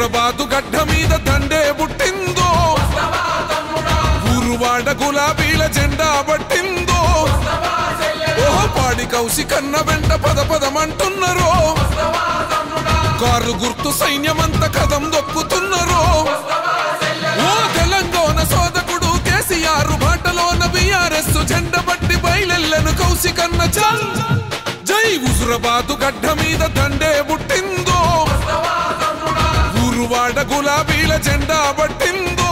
హుజురాబాదు గడ్డ మీద దండే పుట్టిందో, ఊరువాడ గులాబీల జెండా పట్టిందో, ఓహో పాడి కౌశికన్న వెంట పద పదమంటున్నారో, కారు గుర్తు సైన్యమంతా కదం దొక్కుతున్నారో, ఓ తెలంగాణ సోదకుడు కేసీఆర్ బాటలోన బీఆర్ఎస్ జెండా పట్టి బయలెల్లను కౌశికన్న చల్. జై హుజురాబాదు గడ్డ మీద దండే పుట్టిందో, ఊరువాడ గులాబీల జెండా పట్టిందో.